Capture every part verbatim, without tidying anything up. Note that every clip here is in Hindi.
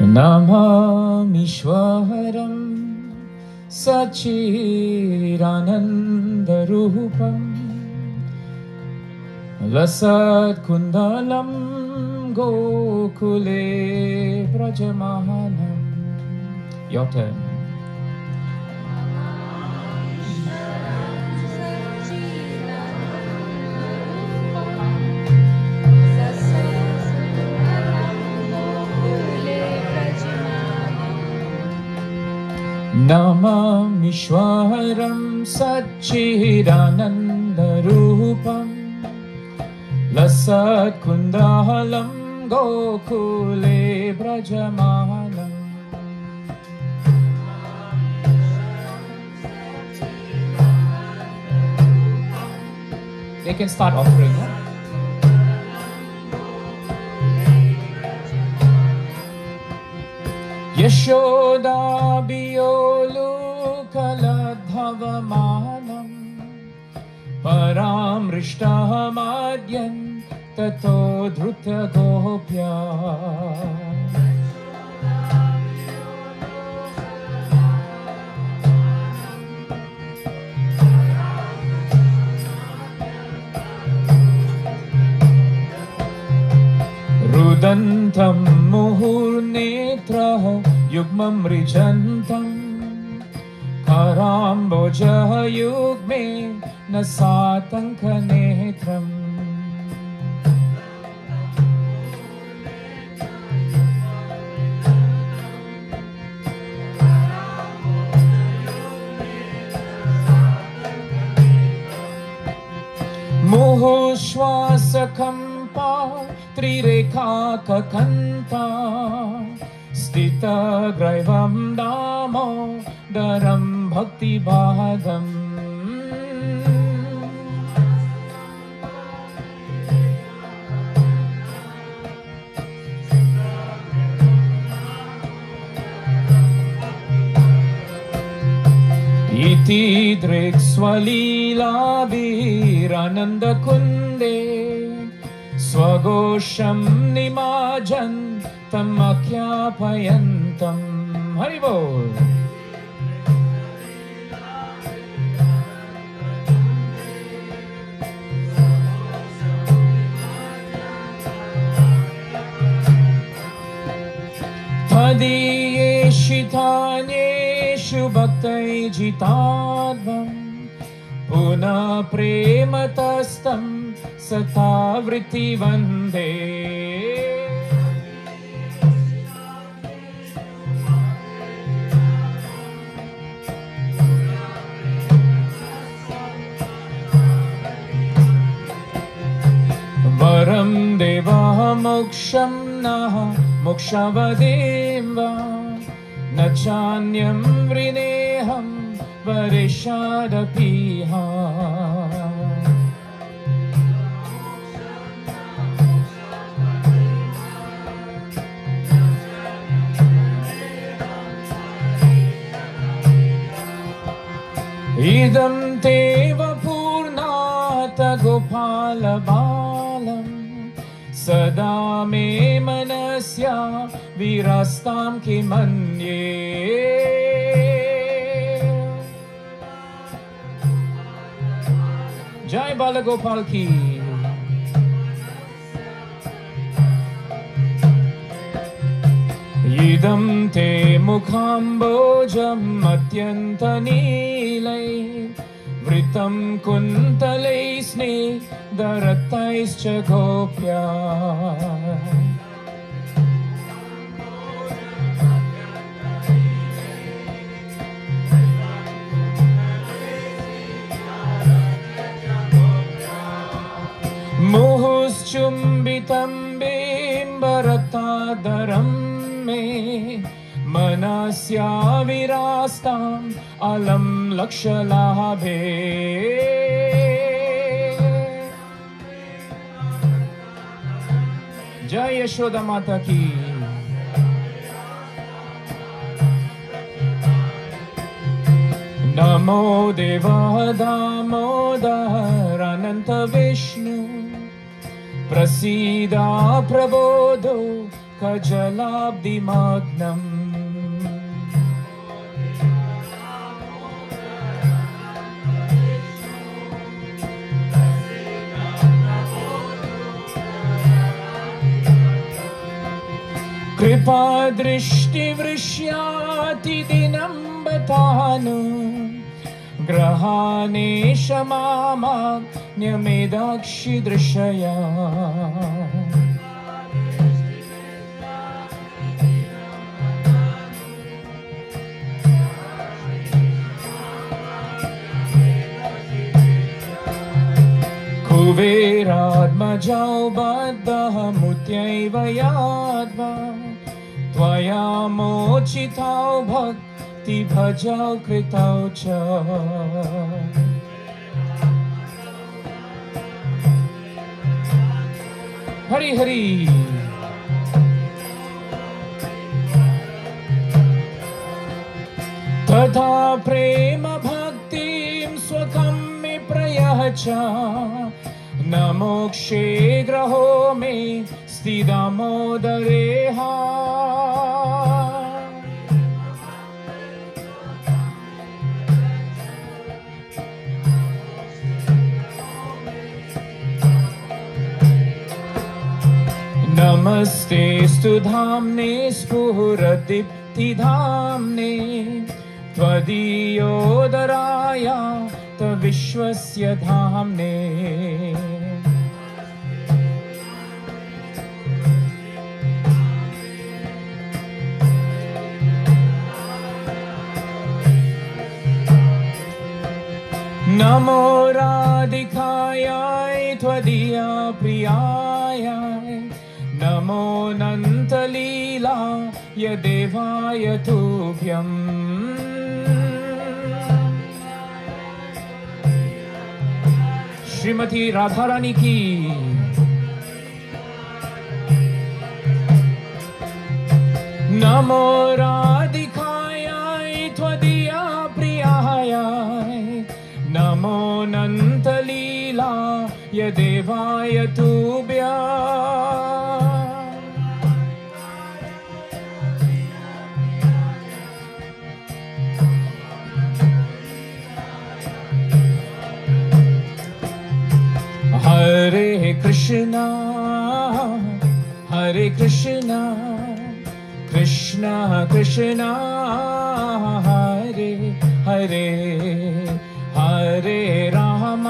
नमामीश्वरं सच्चिदानन्दरूपं लसत्कुन्दलं गोकुले व्रजमानं. Your turn. नमामीश्वरं सच्चिदानन्दरूपं लसत्कुन्दलं गोकुले व्रजमानं. They can start offering. Huh? यशोदाभियोलुकलद्धवमानं परामृष्टमाद्यं ततो धृतगोप्या. रुदन्तं मुहुर्नेत्रः युग्मं मृजन्तं कराम्बोजः युग्मे न सातङ्कनेत्रम्. मुहुश्वासकम्पा त्रिरेखाककन्ता स्थितग्रैवं दामोदरं भक्तिबाधम्. इति दृक्स्वलीलाभिरानन्दकुन्दे स्वघोषं निमाजन्तम् आख्यापयन्तम्. हरि बोल. तदीयेषितान्येषु भक्तैर्जिताध्वं पुनः प्रेमतस्तं सतावृत्ति वन्दे. वरं देवः मोक्षं नः मोक्षवदें वा न चान्यं वृणेऽहं वरेशादपीह. इदं ते वपूर्णात गोपालबालं सदा मे मनस्या विरास्तां किमन्ये. जय बालगोपाल की. इदं ते मुखाम्बोजम् अत्यन्तनीलै वृतं कुन्तलै स्निग्धरक्तैश्च गोप्या. मुहुश्चुम्बितं बिम्बरक्तादरं मे मनस्या विरास्ताम् अलम लक्षलाभे. जय यशोदा माता की. नमो देवा दामोदर अनंत विष्णु प्रसीदा प्रबोधो सुखजलाब्धिमग्नम् कृपादृष्टिवृष्यातिदिनं बतानु ग्रहाणेश मामान्यमेदाक्षिदृशया कुबेरात्मजौ बद्धः मुत्यैव याद्वा त्वया मोचितौ भक्तिभजौ कृतौ च हरि हरि तथा प्रेम भक्तिं स्वकं मे प्रयच्छ न मोक्षे ग्रहो मे स्थिदामोदरेह नमस्तेस्तु धाम्ने स्फुरदीप्तिधाम्ने त्वदीयोदराय तविश्वस्य धाम्ने नमो राधिकायै त्वदीया प्रियाय नमो नन्तलीला यदेवाय तुभ्यम् श्रीमती राधा रानी की नमो राधिकायै त्वदीया प्रियाय नमो नन्तलीला यदेवाय तुभ्यम् हरे कृष्णा हरे कृष्णा कृष्णा कृष्णा हरे हरे हरे राम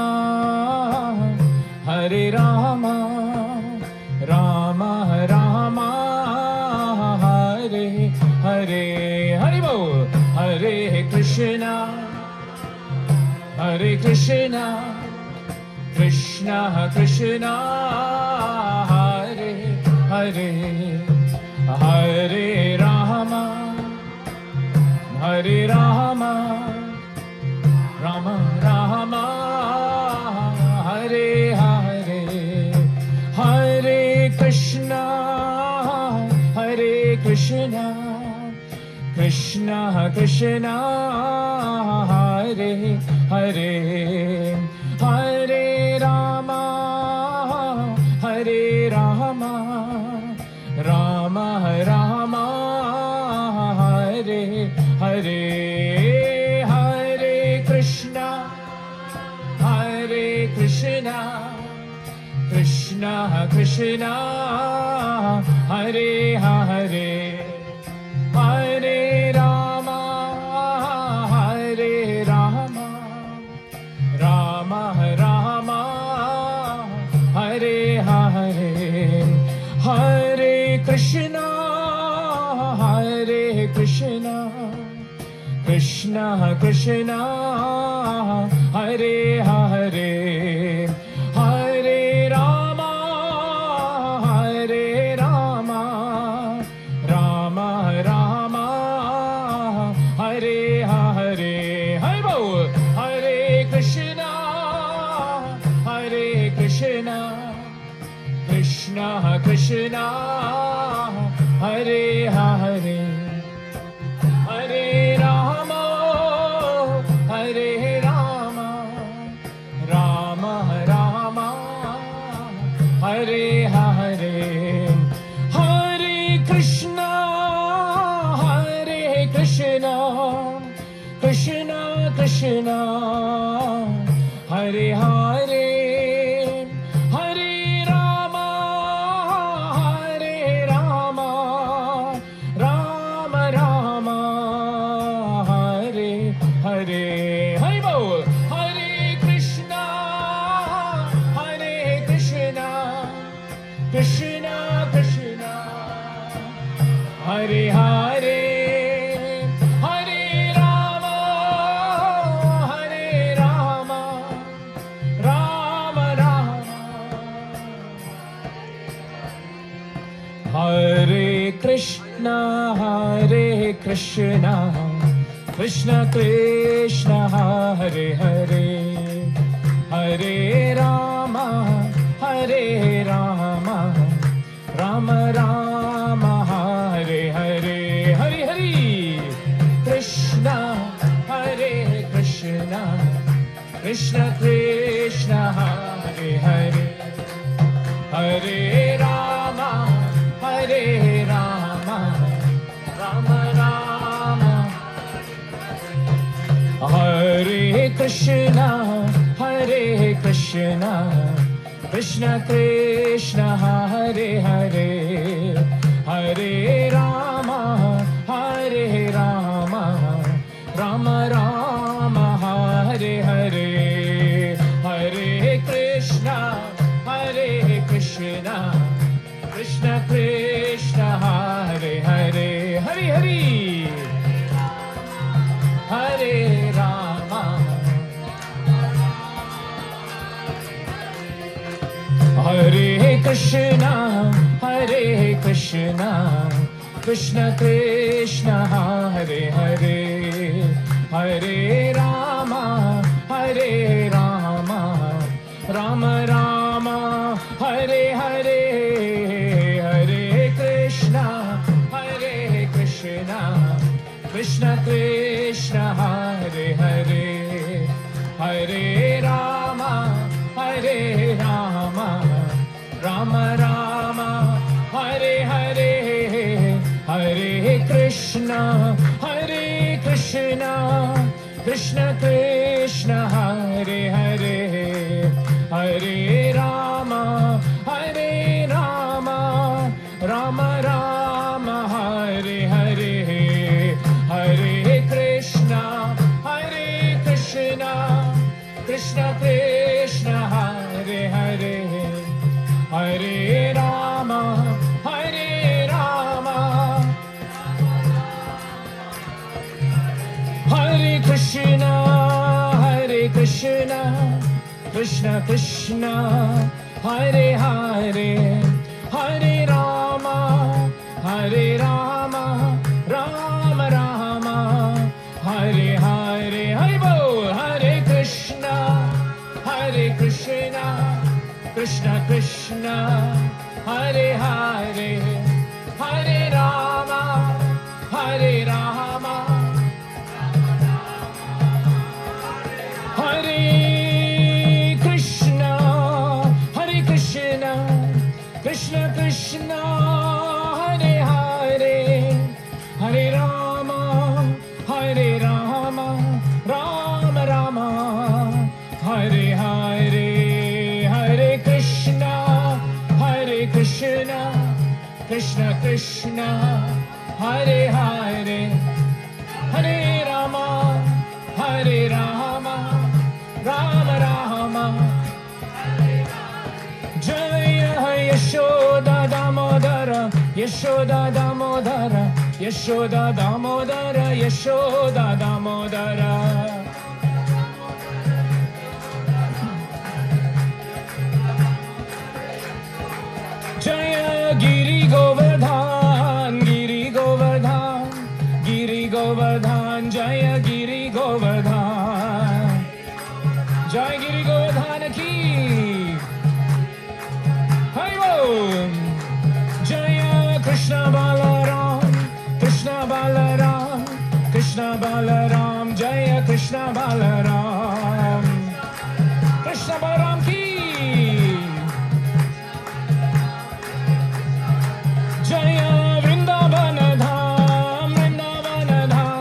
हरे राम राम राम हरे हरे हरि बोल हरे कृष्णा हरे कृष्णा कृष्णा कृष्णा हरे हरे हरे राम हरे राम राम राम हरे हरे हरे कृष्णा हरे कृष्णा कृष्णा कृष्णा हरे हरे हरे राम हरे राम राम राम हरे हरे हरे कृष्णा हरे कृष्णा कृष्णा कृष्णा हरे हरे हरे राम हरे राम राम राम हरे हरे हरे कृष्णा हरे कृष्णा कृष्णा कृष्णा हरे हरे हरे राम हरे राम राम राम हरे हरे हरि बोल हरे कृष्णा हरे कृष्णा कृष्णा कृष्णा हरे हरे हरे राम हरे Ram Ram Ram Hare Hare Hare Krishna, Krishna Krishna, Hare Hare, Hare Rama, Hare Rama, Rama Rama, Hare Hare. Hari Bol. Hare Krishna, Hare Krishna, Krishna Krishna, Hare Hare, Hare Rama, Hare Rama, Rama Rama. Hare Krishna, Hare Krishna, Krishna Krishna, Hare Hare, Hare Rama, Hare Rama, Rama Rama, Hare Hare. Hari Hari. Krishna, Hare Krishna, Krishna Krishna, Hare Hare, Hare Rama, Hare Rama, Rama Rama. Hare Krishna, Hare Krishna, Krishna Krishna, Hare Hare, Hare Rama, Hare Rama, Rama Rama, Hare Hare, Hare Krishna, Hare Krishna, Krishna Krishna, Hare Hare, Hari Hari. Hare Rama, Hare Krishna, Hare Krishna, Krishna Krishna, Hare Hare, Hare Rama, Hare Rama, Rama Rama, Hare Hare, Hare Krishna, Hare Krishna, Krishna Krishna, Hare Hare, Hare Rama, Hare Rama, Rama Rama, Hare Hare, Hare Krishna, Hare Krishna, Krishna Krishna, Hare Hare, Hare Rama, Hare Rama, Rama Rama, Hare Hare, Hare Krishna, Hare Krishna, Krishna Krishna, Hare Hare, Hare Rama, Hare Rama, Hare Krishna, Hare Krishna, Krishna Krishna, Hare Hare, Hare Rama, Hare Rama, Rama Rama, Hare Hare. Hari Bol. Hare Krishna, Hare Krishna, Krishna Krishna, Hare Hare, Hare Rama, Hare Rama, Hare Krishna, Hare Krishna, Krishna Krishna, Hare Hare, Hare Rama, Hare Rama, Rama Rama, Hare Hare, Hare Krishna, Hare Krishna, Krishna Krishna, Hare Hare, Hare Rama, Hare Rama, Rama Rama. Jaya Yashoda Damodara, Yashoda Damodara, Yashoda Damodara, Yashoda Damodara. Jaya Giri Govardhan, Giri Govardhan, Giri Govardhan, Jaya Giri Govardhan, Jaya Giri Govardhan ki. Hari Bol. Jaya Krishna Balaram, Krishna Balaram, Krishna Balaram, Jaya Krishna Balaram, Krishna Balaram ki. Jaya Vrindavan Dham, Vrindavan Dham,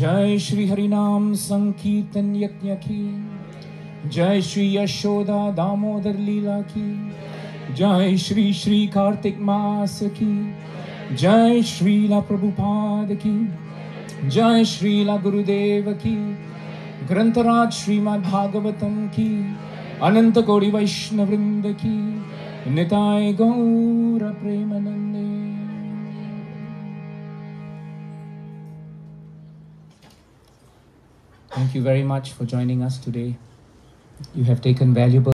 जय श्री हरिनाम संकीर्तन यज्ञ की, जय श्री यशोदा दामोदर लीला की, जय श्री श्री कार्तिक मास की, जय श्रीला प्रभुपाद की, जय श्रीला गुरुदेव की, ग्रंथराज श्रीमद् भागवतम की, अनंत कोटि वैष्णव वृंद की, निताय गौर प्रेमानंदे। Thank you very much for joining us today. You have taken valuable